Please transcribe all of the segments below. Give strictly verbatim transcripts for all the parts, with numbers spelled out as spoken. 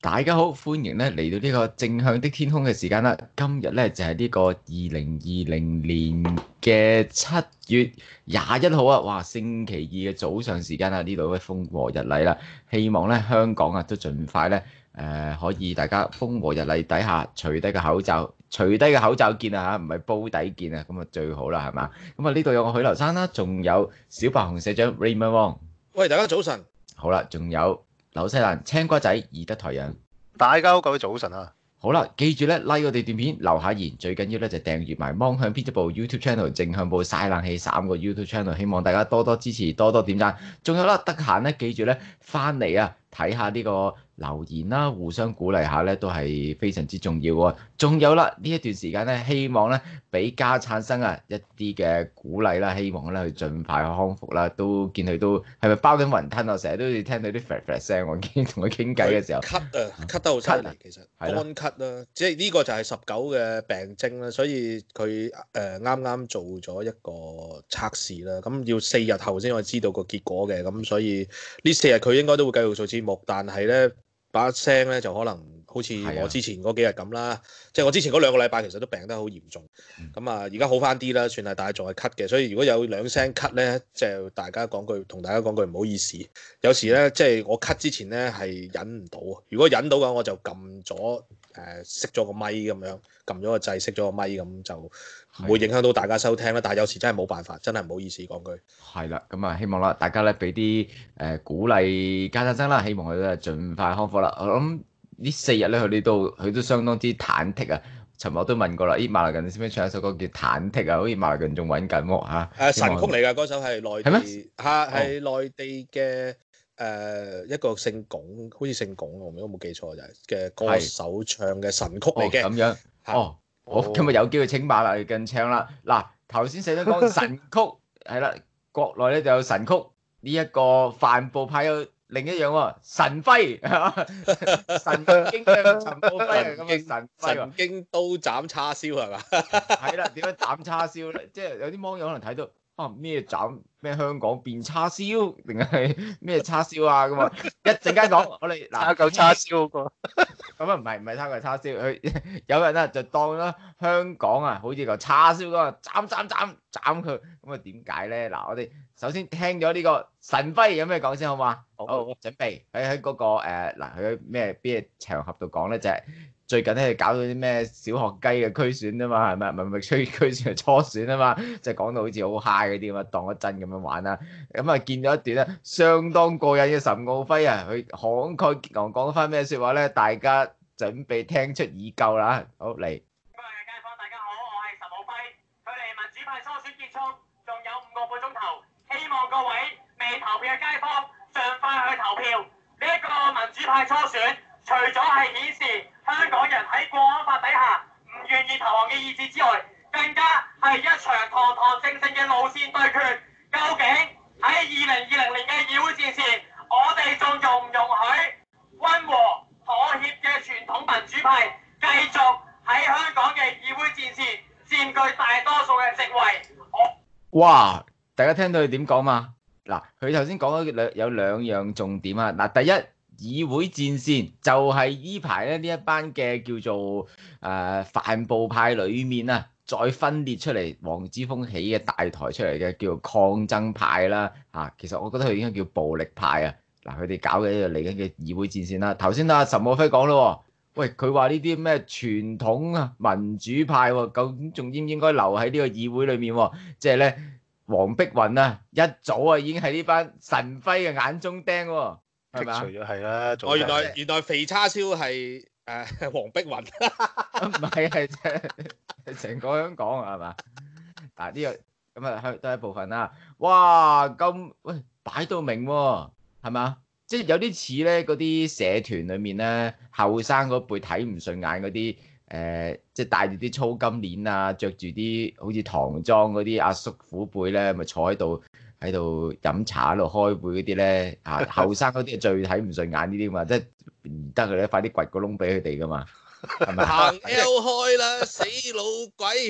大家好，歡迎咧嚟到呢個正向的天空嘅時間啦。今日咧就係、是、呢個二零二零年嘅七月廿一號啊！哇，星期二嘅早上時間啊，呢度咧風和日麗啦。希望咧香港啊都盡快咧誒、呃、可以大家風和日麗底下除低個口罩，除低個口罩見啊嚇，唔係煲底見啊，咁啊最好啦係嘛？咁啊呢度有我許留山啦，仲有小白熊社長 Raymond Wong。 喂，大家早晨。 好啦，仲有紐西蘭青瓜仔義德台人。 大家好，各位早晨啊！ 好啦，記住咧 like 我哋段片，留下言，最緊要咧就訂閱埋芒向編輯部 YouTube channel、正向部曬冷氣三個 YouTube channel，希望大家多多支持，多多點讚。仲有啦，得閒咧記住咧翻嚟啊，睇下呢個留言啦，互相鼓勵下咧都係非常之重要喎。仲有啦，呢一段時間咧，希望咧俾家產生啊一啲嘅鼓勵啦，希望咧佢盡快康復啦。都見佢都係咪包緊雲吞啊？成日都要聽到啲 flat flat 聲，我見同佢傾偈嘅時候， 咳啊，咳得好犀利，其實乾咳啦，即係呢個就係十九嘅病徵啦，所以佢誒啱啱做咗一個測試啦，咁要四日後先可以知道個結果嘅，咁所以呢四日佢應該都會繼續做節目，但係咧把聲咧就可能好似我之前嗰幾日咁啦，即係我之前嗰兩個禮拜其實都病得好嚴重，咁啊而家好翻啲啦，算係，但係仲係咳嘅，所以如果有兩聲咳咧，即係大家講句同大家講句唔好意思，有時咧即係我咳之前咧係忍唔到，如果忍到嘅話我就撳咗誒熄咗個咪咁樣，撳咗個掣熄咗個咪咁就唔會影響到大家收聽啦。但係有時真係冇辦法，真係唔好意思講句。 係啦，咁啊希望啦，大家咧俾啲誒鼓勵家產生啦，希望佢咧盡快康復啦。我諗呢四日咧佢呢度佢都相當之忐忑啊。尋日我都問過啦，咦馬來近你識唔識唱一首歌叫忐忑啊？好似馬來近仲揾緊喎嚇。 誒神曲嚟㗎，嗰首係內地嚇係嗎內地嘅誒、呃、一個姓龔，好似姓龔我如果冇記錯就係嘅歌手唱嘅神曲嚟嘅。 咁、哦、樣是哦，我今日有機會請馬來近唱啦。嗱頭先寫咗講神曲係啦，國內咧就有神曲呢一、這個帆布派有。另一樣喎，神輝，神經嘅陳寶輝係咁嘅神輝神經刀斬叉燒係嘛？ 係啦，點樣斬叉燒咧？即係有啲網友可能睇到啊咩斬咩香港變叉燒，定係咩叉燒啊咁啊？一陣間講，我哋嗱炒嚿叉燒嗰個， 咁啊唔係唔係炒嚿叉燒，佢有人咧就當咗香港啊，好似嚿叉燒咁啊，斬斬斬斬佢，咁啊點解咧？嗱，我哋首先聽咗呢個神輝有咩講先好嘛？好，好準備喺喺嗰個誒嗱，佢喺咩邊嘅場合度講咧，就係、是、最近咧搞到啲咩小學雞嘅區選啊嘛，係咪？唔係唔係區區選係初選啊嘛，就係、是、講到好似好 high 嗰啲咁啊，當一真咁樣玩啦。咁啊見到一段咧相當過癮嘅岑敖暉啊，佢慷慨激昂講翻咩説話咧？大家準備聽出耳夠啦，好嚟。 各位街坊大家好，我係岑敖暉，距離民主派初選結束仲有五個半鐘頭，希望各位未投票嘅街坊盡快去投票。呢、這、一個民主派初選，除咗係顯示香港人喺國安法底下唔願意投降嘅意志之外，更加係一場堂堂正正嘅路線對決。究竟喺二零二零年嘅議會戰線，我哋仲容唔容許溫和妥協嘅傳統民主派繼續喺香港嘅議會戰線佔據大多數嘅席位？我哇！大家聽到佢點講嘛？嗱，佢頭先講咗兩有兩樣重點啊！嗱，第一議會戰線就係依排咧呢一班嘅叫做誒帆布派裡面啊，再分裂出嚟黃之鋒起嘅大台出嚟嘅叫做抗爭派啦嚇。其實我覺得佢應該叫暴力派啊！嗱，佢哋搞嘅就嚟緊嘅議會戰線啦。頭先阿岑敖暉講咯，喂，佢話呢啲咩傳統啊民主派喎，究竟仲應唔應該留喺呢個議會裏面喎？即係咧。黃碧雲啊，一早啊已經係呢班神輝嘅眼中釘喎，係咪啊？ 除咗係啦， 哦，原來原來肥叉燒係誒黃碧雲， 唔係係成個香港係嘛？嗱呢個咁啊香都係一部分啦。哇，咁喂擺到明喎，係嘛？即係有啲似咧嗰啲社團裡面咧後生嗰輩睇唔順眼嗰啲。誒、呃，即係戴住啲粗金鏈啊，着住啲好似唐裝嗰啲阿叔父輩咧，咪坐喺度喺度飲茶喺度開會嗰啲咧，啊後生嗰啲係最睇唔順眼呢啲嘛，即係唔得佢咧，快啲掘個窿俾佢哋噶嘛，係咪？ 行 L 開啦，死老鬼！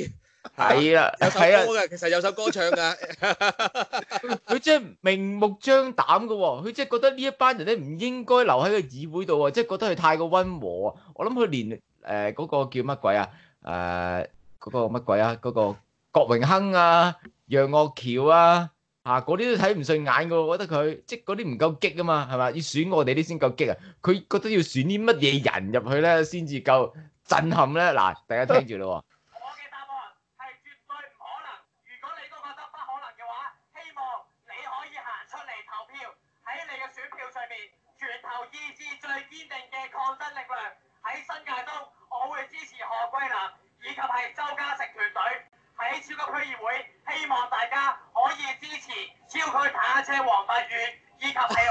係啊， 有首係啊， 歌嘅，其實有首歌唱㗎。 佢真係明目張膽嘅喎，佢即係覺得呢一班人咧唔應該留喺個議會度啊，即係覺得佢太過溫和啊。我諗佢連誒嗰個叫乜鬼啊？誒嗰個乜鬼啊？嗰個郭榮鏗啊、楊岳橋啊。啊！嗰啲都睇唔順眼嘅喎，我覺得佢即係嗰啲唔夠激啊嘛，係嘛？要選我哋啲先夠激啊！佢覺得要選啲乜嘢人入去咧，先至夠震撼咧。嗱，大家聽住咯喎。 我嘅答案係絕對唔可能。如果你都覺得不可能嘅話，希望你可以行出嚟投票，喺你嘅選票上面全投意志最堅定嘅抗爭力量。喺新界東，我會支持何桂藍以及係周家成團隊。喺超級區議會，希望大家可以支持超區坦克車黃發宇，以及係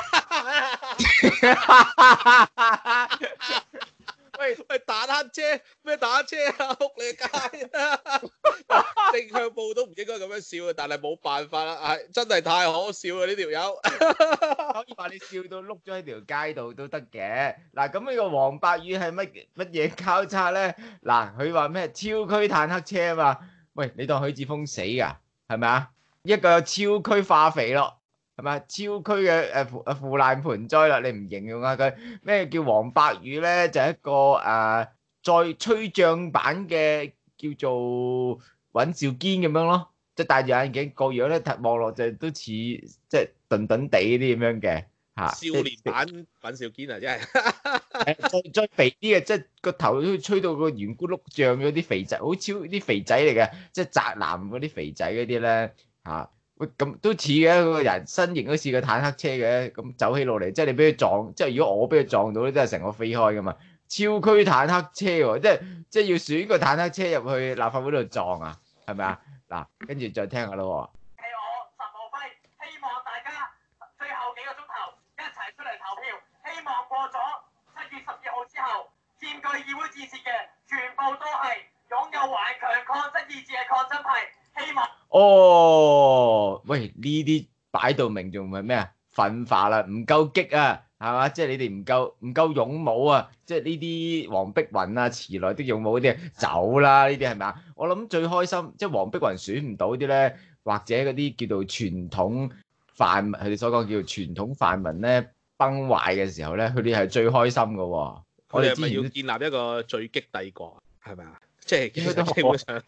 喂喂，坦克車咩坦克車啊？仆你街啊！正向報都唔應該咁樣笑啊，但係冇辦法啦，係真係太可笑啦呢條友。 可以話你笑到碌咗喺條街度都得嘅。嗱，咁呢個黃百宇係乜乜嘢交叉咧？嗱，佢話咩超區坦克車啊嘛？喂，你當許智峰死㗎係咪啊？一個有超區化肥咯，係咪啊？超區嘅誒腐誒腐爛盆栽啦，你唔形容下佢咩叫黃百宇咧？就係、一個誒、呃、再吹脹版嘅叫做尹兆堅咁樣咯，即係戴住眼鏡個樣咧，望落就都似即係頓頓地啲咁樣嘅嚇。 少年版尹兆堅啊，真係。 誒再再肥啲嘅，即係個頭都吹到個圓咕碌脹咗啲肥仔，好超啲肥仔嚟嘅，即係宅男嗰啲肥仔嗰啲咧嚇。喂，咁都似嘅，嗰個人身形都似個坦克車嘅，咁走起路嚟，即係你俾佢撞，即係如果我俾佢撞到咧，真係成個飛開噶嘛。超區坦克車喎，即係即係要選個坦克車入去立法會度撞啊，係咪啊？嗱，跟住再聽下咯喎。 係我岑敖暉，希望大家最後幾個鐘頭一齊出嚟投票，希望過咗七月十二號之後，佔據議會戰線嘅全部都係擁有頑強抗爭意志嘅抗爭派，希望。 哦，喂，呢啲擺到明仲唔係咩啊？分化啦，唔夠激啊，係嘛？即係你哋唔夠唔夠勇武啊！即係呢啲黃碧雲啊、遲來的勇武嗰啲走啦，呢啲係咪啊？我諗最開心，即係黃碧雲選唔到啲咧，或者嗰啲叫做傳統泛民，佢哋所講叫做傳統泛民咧崩壞嘅時候咧，佢哋係最開心噶喎。 我哋係咪要建立一個最激帝國？係咪啊？即係基本上。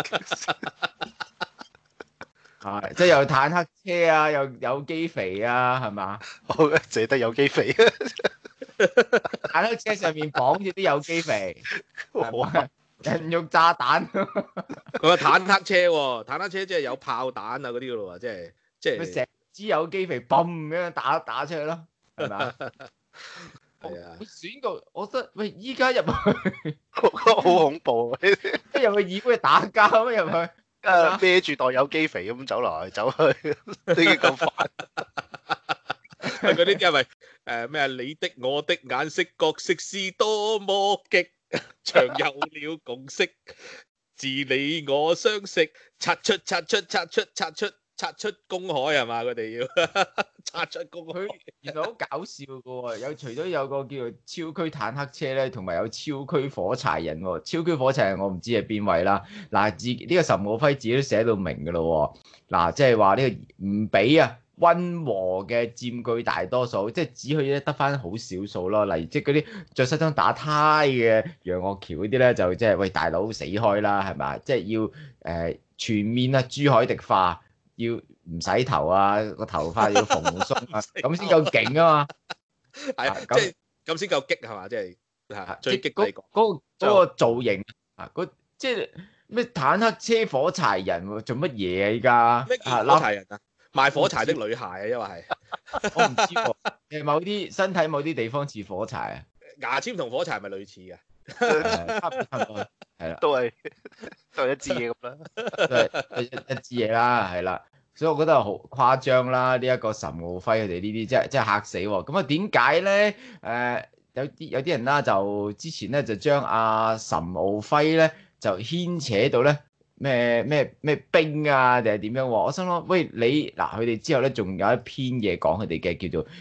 係，即係有坦克車啊，又有機肥啊，係嘛？ 好，淨係得有機肥。 坦克車上面綁住啲有機肥，人肉炸彈。 佢話坦克車喎，坦克車即係有炮彈啊嗰啲噶咯喎，即係即係。 成支有機肥嘣咁樣打打出去咯，係咪啊？ 係啊。 選個，我覺得喂，依家入去好恐怖， 即係入去議會打交咁入去。 誒孭住袋有機肥咁走嚟走去，呢啲咁煩。 嗰啲係咪誒咩啊？你的我的眼色角色是多麼激，長有了共識，自你我相識，擦出擦出擦出擦出擦出公海係嘛？佢哋要擦出公海。 原來好搞笑㗎喎，有除咗有個叫做超區坦克車咧，同埋有超區火柴人喎。超區火柴人我唔知係邊位啦。嗱，自呢個岑敖暉自己都寫到明㗎咯喎。嗱，即係話呢個唔俾啊溫和嘅佔據大多數，即係只可以得翻好少數咯。例如即係嗰啲着西裝打呔嘅楊岳橋嗰啲咧，就即係喂大佬死開啦，係咪？即係要誒、呃、全面啊朱凱廸化。要唔洗頭啊，個頭髮要蓬鬆啊，咁先夠勁啊嘛。 係啊，即係咁先夠激係嘛？即係嚇最激帝國。 嗰個嗰個造型啊，嗰即係咩坦克車火柴人喎？做乜嘢啊？依家咩火柴人啊？賣火柴的女孩啊，因為係我唔知喎。誒，某啲身體某啲地方似火柴啊。 牙籤同火柴係咪類似嘅？ 差唔多係啦， 都係都係一支嘢咁啦， 都係一一支嘢啦，係啦。所以我覺得好誇張啦！呢、這、一個岑敖暉佢哋呢啲真係真係嚇死喎。咁啊點解咧？誒、呃、有啲有啲人啦，就之前咧就將阿岑敖暉咧就牽扯到咧咩咩咩兵啊定係點樣喎？我心諗喂，你嗱佢哋之後咧仲有一篇嘢講佢哋嘅叫做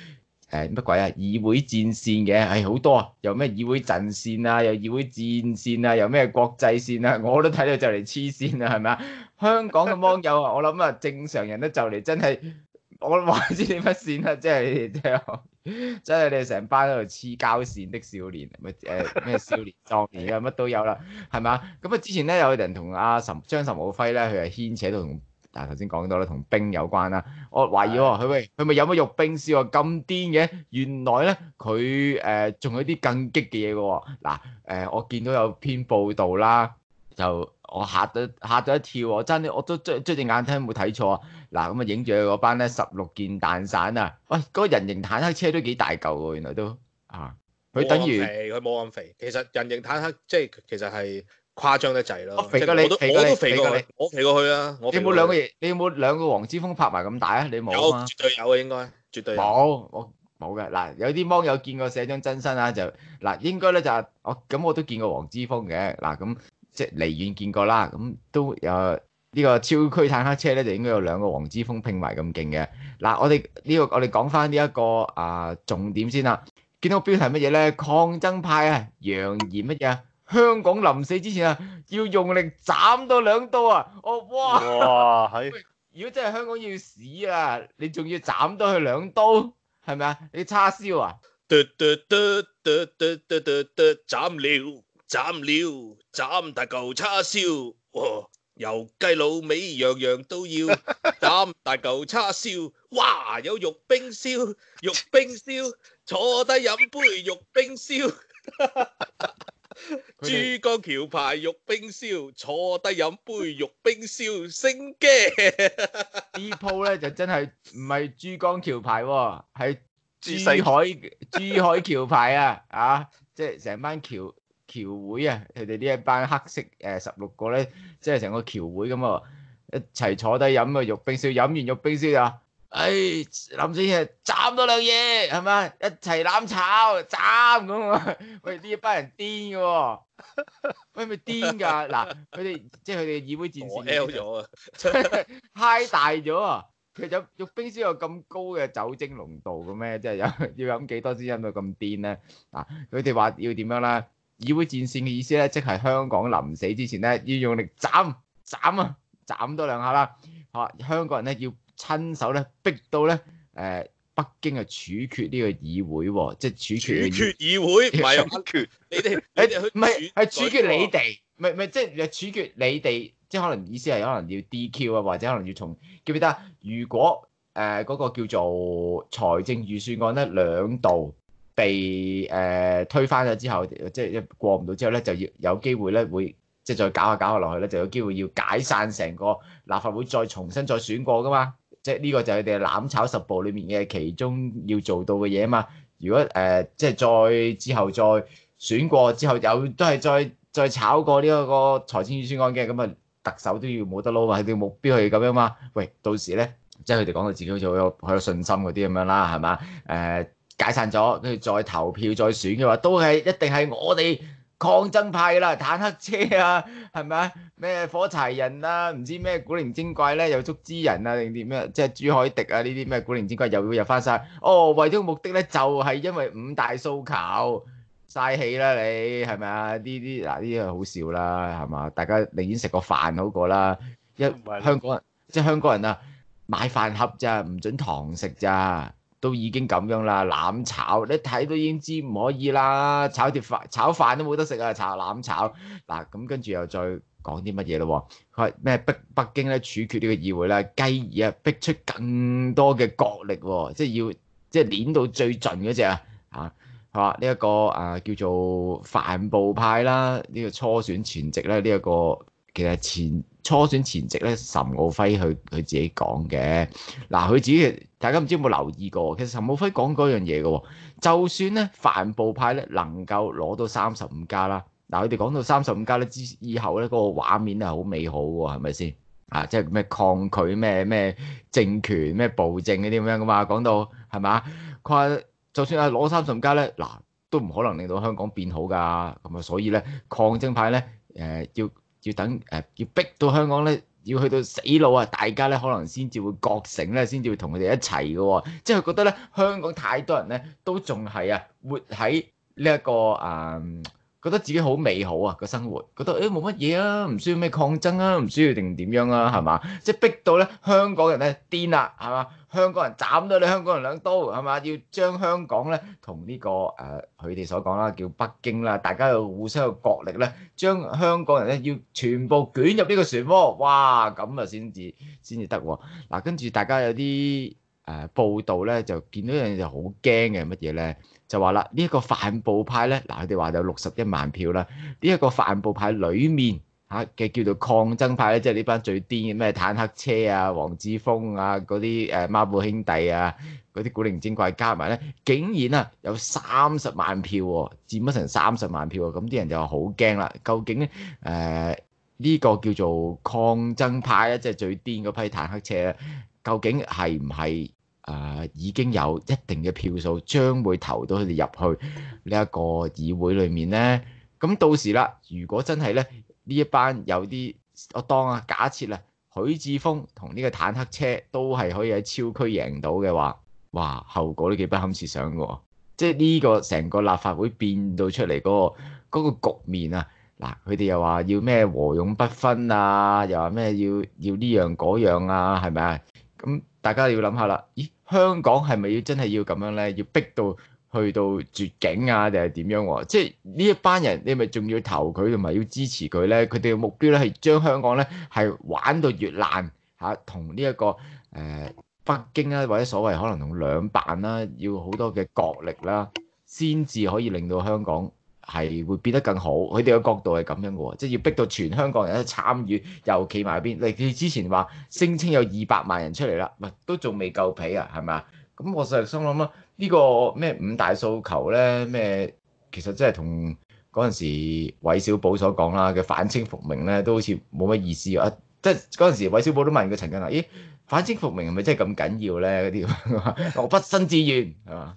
誒乜鬼啊議會戰線嘅，係好多啊，有咩議會陣線啊，有議會戰線啊，有咩國際線啊，我都睇到就嚟黐線啦，係咪啊？香港嘅網友啊，我諗啊正常人都就嚟真係，我話知你乜線啦，即係即係。真係你哋成班喺度黐膠線的少年，咪誒咩少年壯年啊，乜都有啦，係咪啊？咁啊之前咧有人同阿岑張岑敖輝咧，佢係牽扯到同嗱頭先講到啦，同冰有關啦。我懷疑喎，佢喂佢咪有乜玉冰燒啊咁癲嘅？原來咧佢誒仲有啲更激嘅嘢嘅喎。嗱誒，我見到有篇報道啦，就我嚇咗嚇咗一跳喎，真係我都捽捽隻眼睇有冇睇錯啊！嗱咁啊，影住佢嗰班咧十六件蛋散啊！喂，嗰個人形坦克車都幾大嚿喎，原來都啊，佢等於佢冇咁肥，其實人形坦克即係其實係誇張得滯咯。 我肥過你， 我都肥過你， 我都肥過肥過你， 我肥過去啦。 你有冇兩個嘢？你有冇兩個黃之鋒拍埋咁大啊？你冇有啊嘛？ 絕對有嘅，應該絕對有。 冇，我冇嘅。嗱，有啲網友見過寫張真身啊，就嗱應該咧就係我咁我都見過黃之鋒嘅。嗱咁即係離遠見過啦，咁都有。呢個超區坦克車咧就應該有兩個黃之鋒拼埋咁勁嘅。嗱，我哋呢、這個我哋講翻呢一個啊重點先啦。見到標題乜嘢咧？抗爭派啊，揚言乜嘢啊？香港臨死之前啊，要用力斬多兩刀啊！哦，哇！ 哇，係。 如果真係香港要死啊，你仲要斬多佢兩刀，係咪啊？你叉燒啊？ 嘟嘟嘟嘟嘟嘟嘟嘟，斬了斬了斬大嚿叉燒，哇！由雞滷味樣樣都要斬大嚿叉燒，哇！有肉冰燒，肉冰燒，坐低飲杯肉冰燒。珠江橋牌肉冰燒，坐低飲杯肉冰燒，升嘅。 呢鋪咧就真係唔係珠江橋牌喎，係珠珠西海珠海橋牌啊！啊，即係成班橋橋會啊，佢哋呢一班黑色誒十六個咧，即係成個橋會咁啊，一齊坐低飲個肉冰燒，飲完肉冰燒就，唉諗死嘢斬多兩嘢係咪？一齊攬炒斬咁啊！喂，呢一班人癲嘅喎，喂咪癲㗎嗱，佢哋即係佢哋議會戰線 L 咗啊， 嗨大咗啊！其實肉冰燒有咁高嘅酒精濃度嘅咩？即係有要飲幾多先飲到咁癲咧？嗱，佢哋話要點樣咧？議會戰線嘅意思咧，即係香港臨死之前咧，要用力斬斬啊，斬多兩下啦。嚇，香港人咧要親手咧逼到咧誒北京啊處決呢個議會喎，即係處決。 處決議會唔係處決你哋，你哋去唔係係處決你哋，唔係唔係即係處決你哋，即係可能意思係可能要 D Q 啊，或者可能要從記唔記得？如果誒嗰、呃那個叫做財政預算案咧兩度被誒、呃、推翻咗之後，即係過唔到之後咧，就要有機會咧會即係再搞下搞下落去咧，就有機會要解散成個立法會，再重新再選過噶嘛。即係呢個就係佢哋攬炒十步裏面嘅其中要做到嘅嘢啊嘛。如果誒、呃、即係再之後再選過之後，又都係再再炒過呢一個財政預算案嘅，咁啊特首都要冇得撈嘛，佢哋目標係咁樣嘛。喂，到時咧即係佢哋講到自己好似好有好有信心嗰啲咁樣啦，係嘛？誒、呃。解散咗，跟住再投票再選嘅話，都係一定係我哋抗爭派㗎啦，坦克車啊，係咪啊？咩火柴人啊，唔知咩古靈精怪咧，又捉之人啊，定點咩？即係朱凱迪啊，呢啲咩古靈精怪又會入翻晒。哦，為咗目的咧，就係、是、因為五大訴求，嘥氣啦你，係咪啊？呢啲嗱呢啲係好笑啦，係嘛？大家寧願食個飯好過啦。一香港人即係香港人啊，買飯盒咋，唔準堂食咋。都已經咁樣啦，攬炒你睇都已經知唔可以啦，炒碟飯炒飯都冇得食啊，炒攬炒嗱咁跟住又再講啲乜嘢咯？佢話咩逼北京咧處決呢個議會咧，繼而啊逼出更多嘅國力喎，即係要即係攣到最盡嗰隻啊嚇係嘛？呢一個啊叫做帆布派啦，呢、呢個初選前夕咧，呢、呢、一個其實前初選前夕咧，岑敖輝佢佢自己講嘅嗱，佢自己大家唔知有冇留意過？其實岑敖輝講嗰樣嘢嘅喎，就算咧帆布派咧能夠攞到三十五加啦，嗱佢哋講到三十五加咧之以後咧，嗰個畫面係好美好喎，係咪先啊？即係咩抗拒咩咩政權咩暴政嗰啲咁樣噶嘛？講到係咪？佢話就算係攞三十五加咧，嗱都唔可能令到香港變好㗎，咁啊所以咧抗爭派咧誒、呃、要。要等誒、呃，要逼到香港咧要去到死老啊，大家咧可能先至會覺醒咧，先至會同佢哋一齊嘅喎。即係佢覺得咧，香港太多人咧都仲係啊，活喺呢一個誒、嗯，覺得自己好美好啊個生活，覺得誒冇乜嘢啊，唔需要咩抗爭啊，唔需要定點樣啊，係嘛？即係逼到咧香港人咧癲啦，係嘛？香港人斬咗你香港人兩刀，係嘛？要將香港咧同呢個誒佢哋所講啦，叫北京啦，大家又互相嘅角力咧，將香港人咧要全部捲入呢個漩渦，哇！咁啊先至先至得喎。嗱，跟住大家有啲誒、呃、報道咧，就見到一樣嘢就好驚嘅乜嘢咧，就話啦，呢、這、一個犯暴派咧，嗱佢哋話有六十一萬票啦，呢、這、一個犯暴派裡面，嚇嘅叫做抗爭派咧，即係呢班最癲嘅咩坦克車啊、黃之鋒啊嗰啲誒孖寶兄弟啊，嗰啲古靈精怪加埋咧，竟然啊有三十萬票喎，佔咗成三十萬票喎，咁啲人就話好驚啦。究竟咧誒呢個叫做抗爭派咧，即係最癲嗰批坦克車咧，究竟係唔係誒已經有一定嘅票數，將會投到佢哋入去呢一個議會裡面咧？咁到時啦，如果真係咧，呢一班有啲，我當啊假設啦，許智峰同呢個坦克車都係可以喺超區贏到嘅話，哇，後果都幾不堪設想嘅喎。即係呢個成個立法會變到出嚟嗰個嗰個局面啊，嗱，佢哋又話要咩和勇不分啊，又話咩要要呢樣嗰樣啊，係咪啊？咁大家要諗下啦，咦，香港係咪要真係要咁樣咧？要逼到去到絕境啊，定係點樣喎？即係呢一班人，你咪仲要投佢，同埋要支持佢咧？佢哋嘅目標咧係將香港咧係玩到越爛嚇，同呢一個誒、呃、北京啊，或者所謂可能同兩辦啦，要好多嘅角力啦，先至可以令到香港係會變得更好。佢哋嘅角度係咁樣嘅喎，即係要逼到全香港人一參與，又企埋邊。你之前話聲稱有二百萬人出嚟啦，唔係都仲未夠皮啊，係咪啊？咁我實係心諗啦。呢個咩五大訴求咧？咩其實真係同嗰陣時韋小寶所講啦嘅反清復明咧，都好似冇乜意思啊！即係嗰陣時韋小寶都問過陳近華：咦，反清復明係咪真係咁緊要咧？嗰啲我畢生志願係嘛？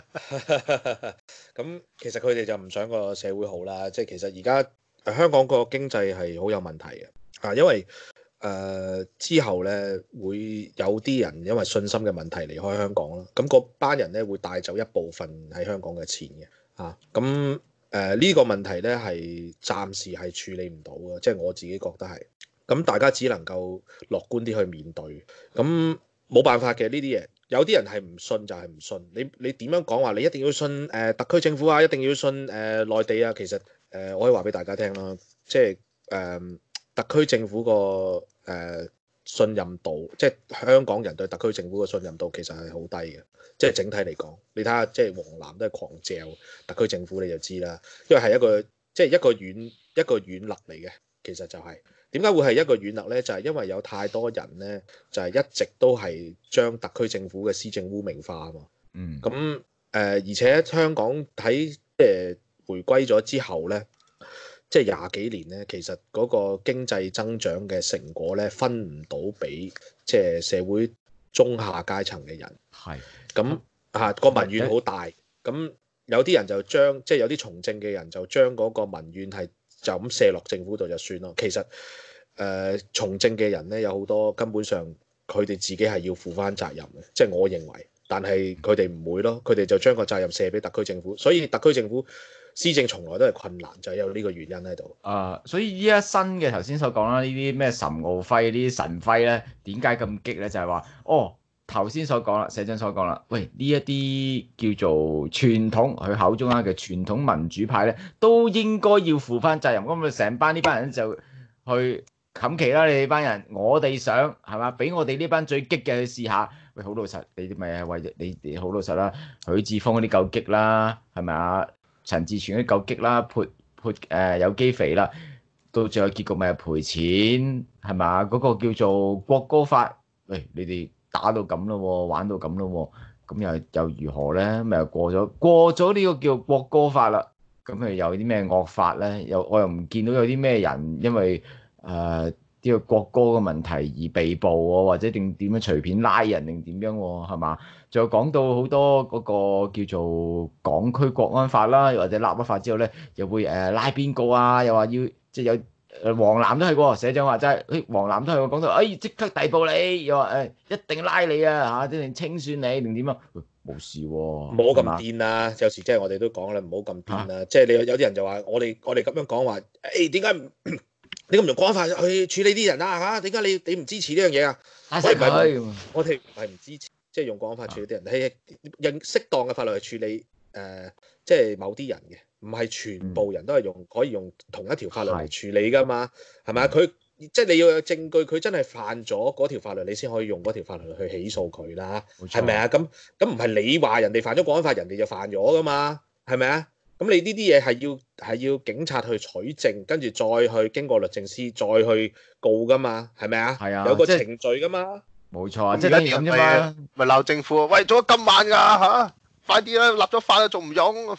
咁其實佢哋就唔想個社會好啦。即係其實而家香港個經濟係好有問題嘅啊，因為誒、呃、之後咧會有啲人因為信心嘅問題離開香港啦，咁嗰班人咧會帶走一部分喺香港嘅錢嘅啊，咁誒呢個問題咧係暫時係處理唔到嘅，即係我自己覺得係，咁大家只能夠樂觀啲去面對，咁冇辦法嘅呢啲嘢，有啲人係唔信就係唔信，你你點樣講話你一定要信誒、呃、特區政府啊，一定要信誒、呃、內地啊，其實誒、呃、我可以話俾大家聽啦，即係誒。呃特區政府個誒、呃、信任度，即係香港人對特區政府嘅信任度其實係好低嘅，即係整體嚟講，你睇下即係黃藍都係狂嚼特區政府，你就知啦。因為係一個即係一個軟一個軟肋嚟嘅，其實就係點解會係一個軟肋咧？就係、是、因為有太多人咧，就係、是、一直都係將特區政府嘅施政污名化啊嘛。嗯。咁誒、呃，而且香港喺即係回歸咗之後咧。即係廿幾年咧，其實嗰個經濟增長嘅成果咧，分唔到俾即係社會中下階層嘅人。係咁嚇，個民怨好大。咁有啲人就將即係有啲從政嘅人就將嗰個民怨係就咁射落政府度就算咯。其實誒、呃、從政嘅人咧有好多根本上佢哋自己係要負翻責任嘅，即係我認為。但係佢哋唔會咯，佢哋就將個責任射俾特區政府，所以特區政府施政從來都係困難，就係有呢個原因喺度。啊，所以依家新嘅頭先所講啦，呢啲咩岑敖暉呢啲神輝咧，點解咁激咧？就係話，哦，頭先所講啦，社長所講啦，喂，呢一啲叫做傳統，佢口中啊嘅傳統民主派咧，都應該要負翻責任。咁咪成班呢班人就去冚旗啦！你哋班人，我哋想係嘛？俾我哋呢班最激嘅去試下。喂，好老實，你哋咪係為你哋好老實啦。許智峰嗰啲夠激啦，係咪啊？陳志全嗰啲夠激啦，潑潑誒有機肥啦，到最後結局咪係賠錢係嘛？嗰、那個叫做國歌法，喂，你哋打到咁咯，玩到咁咯，咁又又如何咧？咪又過咗過咗呢個叫國歌法啦，咁咪有啲咩惡法咧？又我又唔見到有啲咩人因為誒。呃呢個國歌嘅問題而被捕喎，或者定點樣隨便拉人定點樣喎，係嘛？仲有講到好多嗰個叫做港區國安法啦，又或者立咗法之後咧，又會誒拉邊個啊？又話要即係有誒黃藍都係喎，社長話齋，誒黃藍都係喎，講到誒即刻逮捕你，又話誒一定拉你啊嚇，一定清算你定點啊？冇事喎， 唔好咁癲啦！有時即係我哋都講啦，唔好咁癲啦。即係你有有啲人就話我哋我哋咁樣講話，誒點解唔你咁用國安法去處理啲人啊嚇？點解你你唔支持呢樣嘢啊？我哋唔係我哋唔係唔支持，即係用國安法處理啲人，係用適當嘅法律去處理誒，即係某啲人嘅。唔係全部人都係用可以用同一條法律嚟處理㗎嘛，係咪啊？佢即係你要有證據，佢真係犯咗嗰條法律，你先可以用嗰條法律去起訴佢啦，係咪啊？咁咁唔係你話人哋犯咗國安法，人哋就犯咗㗎嘛，係咪啊？咁你呢啲嘢係要係要警察去取證，跟住再去經過律政司再去告㗎嘛，係咪啊？係啊，有個程序㗎嘛。 冇錯啊，即係等於咁啫嘛。 咪鬧政府，喂，做咗咁慢㗎嚇，快啲啦，立咗法啦，仲唔用？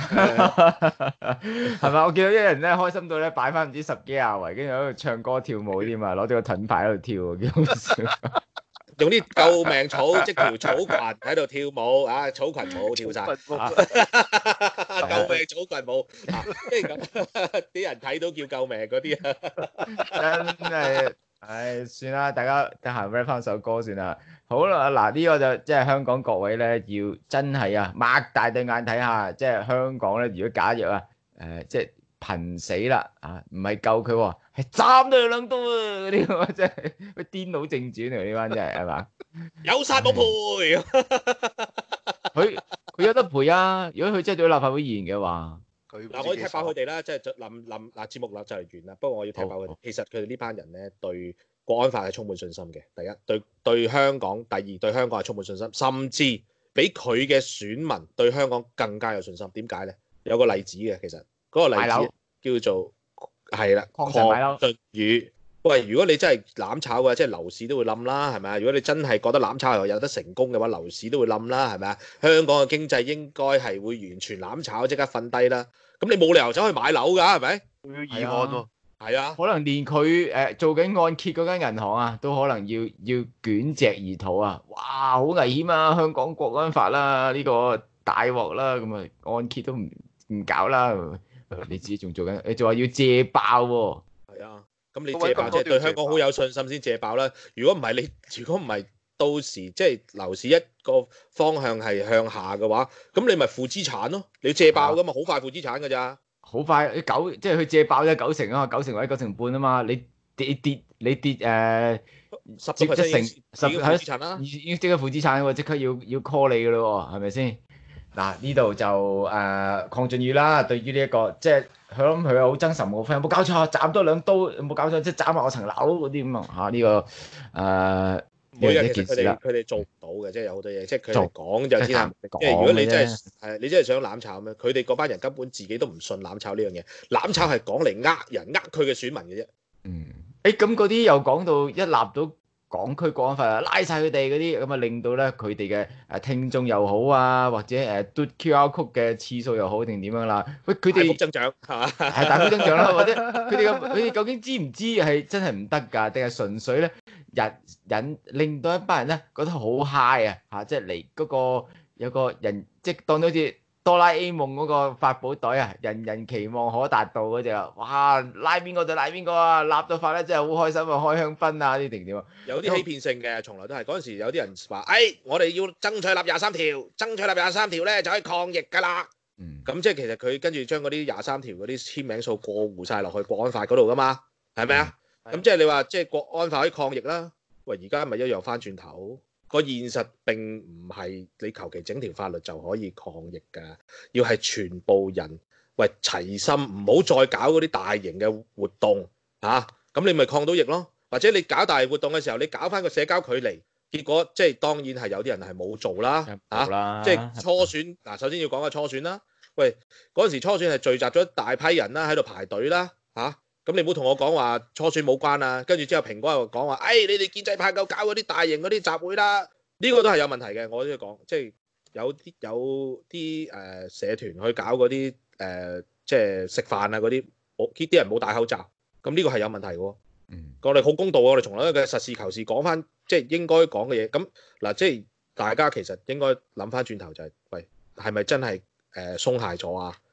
係咪？我見到啲人咧開心到咧擺翻唔知十幾廿圍，跟住喺度唱歌跳舞添啊，攞咗個盾牌喺度跳，幾好笑。 用啲救命草即條草裙喺度跳舞啊，草裙舞跳晒，救命草裙舞，即係咁啲人睇到叫救命嗰啲啊， 真係，唉，算啦，大家得閒 rap 翻首歌算啦。好啦，嗱呢個就即係香港各位咧，要真係啊擘大對眼睇下，即係香港咧，如果假若啊，誒即係瀕死啦啊，唔係救佢喎，係斬咗佢兩刀啊！嗰啲咁真係佢顛倒正傳嚟呢班真係係嘛？ 有殺冇賠， 佢佢有得賠啊！如果佢真係對立法會議員嘅話， 嗱我要踢爆佢哋啦，即係臨臨嗱節目啦就嚟完啦，不過我要踢爆佢哋。其實佢哋呢班人咧對國安法係充滿信心嘅，第一對對香港，第二對香港係充滿信心，甚至比佢嘅選民對香港更加有信心。點解咧？有個例子嘅，其實嗰、那個例子叫做係啦，鄺俊宇。喂，如果你真係攬炒嘅，即係樓市都會冧啦，係咪啊？如果你真係覺得攬炒又有得成功嘅話，樓市都會冧啦，係咪啊？香港嘅經濟應該係會完全攬炒，即刻瞓低啦。咁你冇理由走去買樓㗎，係咪？ 要議案喎。 係啊， 可能連佢誒、呃、做緊按揭嗰間銀行啊，都可能要要捲席而逃啊！哇，好危險啊！香港國安法啦，呢、這個大鑊啦，咁啊按揭都唔唔搞啦。你自己仲做緊，你仲話要借爆喎、啊？ 係啊，咁你借爆即係對香港好有信心先借爆啦。如果唔係你，如果唔係到時即係樓市一個方向係向下嘅話，咁你咪負資產咯。你要借爆噶嘛，好快負資產㗎咋。 好快，你九即係佢借爆咗九成啊嘛，九成或者九成半啊嘛，你跌跌你跌誒十一成， 十負資產啦， 已經即刻負資產喎，即刻要要 call 你㗎咯喎，係咪先？嗱呢度就誒鄺俊宇啦，對於呢一個即係佢諗佢好憎岑敖暉，有冇搞錯？斬多兩刀有冇搞錯？即係斬埋我層樓嗰啲咁啊嚇呢個誒。 每日其實佢哋佢哋做唔到嘅，即係有好多嘢，即係佢哋講就知啦。即係如果你真係係你真係想攬炒咩？佢哋嗰班人根本自己都唔信攬炒呢樣嘢。攬炒係講嚟呃人，呃佢嘅選民嘅啫。 嗯，誒咁嗰啲又講到一立到港區國安法啊，拉晒佢哋嗰啲咁啊，令到咧佢哋嘅誒聽眾又好啊，或者誒嘟 Q R code 嘅次數又好定點樣啦？喂，佢哋大幅增長係嘛？ 係大幅增長啦，或者佢哋嘅佢哋究竟知唔知係真係唔得㗎，定係純粹咧？引引令到一班人咧覺得好 high 啊嚇，即係嚟嗰個有個人即係當到好似哆啦 A 夢嗰個法寶袋啊，人人期望可達到嗰隻啊，哇拉邊個就拉邊個啊，立到法咧真係好開心啊，開香檳啊呢啲定點啊？ 有啲欺騙性嘅，從來都係嗰陣時有啲人話，誒、哎、我哋要爭取立廿三條，爭取立廿三條咧就可以抗疫㗎啦。嗯，咁即係其實佢跟住將嗰啲廿三條嗰啲簽名數過戶晒落去國安法嗰度㗎嘛，係咪啊？嗯咁即係你話，即係國安法可以抗疫啦。喂，而家咪一樣翻轉頭，個現實並唔係你求其整條法律就可以抗疫㗎，要係全部人喂齊心，唔好再搞嗰啲大型嘅活動嚇。咁、啊、你咪抗到疫咯。或者你搞大活動嘅時候，你搞翻個社交距離，結果即係當然係有啲人係冇做啦嚇。即係初選嗱，首先要講下初選啦。喂，嗰陣時初選係聚集咗大批人啦，喺度排隊啦嚇。啊咁你唔好同我講話初選冇關啊，跟住之後蘋果又講話，誒、哎、你哋建制派夠搞嗰啲大型嗰啲集會啦，呢、這個都係有問題嘅。我都要講，即係有啲有啲誒、呃、社團去搞嗰啲誒即係食飯啊嗰啲，我啲人冇戴口罩，咁呢個係有問題嘅。嗯，我哋好公道，我哋從來都嘅實事求是講翻，即係應該講嘅嘢。咁嗱，即係大家其實應該諗翻轉頭就係、是，喂係咪真係誒鬆懈咗啊？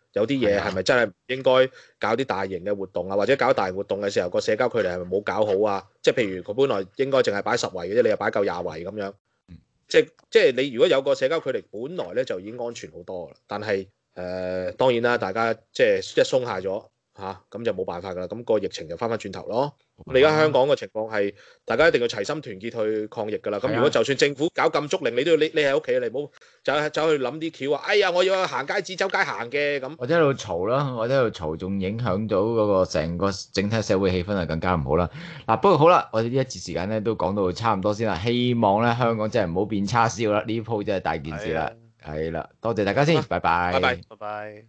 有啲嘢係咪真係唔應該搞啲大型嘅活動啊？或者搞大型活動嘅時候個社交距離係咪冇搞好啊？即係譬如佢本來應該淨係擺十圍嘅啫，你又擺夠廿圍咁樣。即係即係你如果有個社交距離，本來咧就已經安全好多啦。但係誒、呃、當然啦，大家即係一鬆懈咗嚇，咁、啊、就冇辦法㗎啦。咁、個疫情就翻返轉頭咯。你而家香港嘅情況係，大家一定要齊心團結去抗疫㗎啦。咁如果就算政府搞禁足令，你都要匿匿喺屋企，你唔好走走去諗啲橋啊！哎呀，我要行街紙，周街行嘅咁。 或者喺度嘈啦，或者喺度嘈，仲影響到嗰個成個整體社會氣氛係更加唔好啦。嗱、啊，不過好啦，我哋呢一節時間咧都講到差唔多先啦。希望咧香港真係唔好變叉燒啦，呢鋪真係大件事啦。係啦，多謝大家先，拜拜。 拜拜， 拜拜。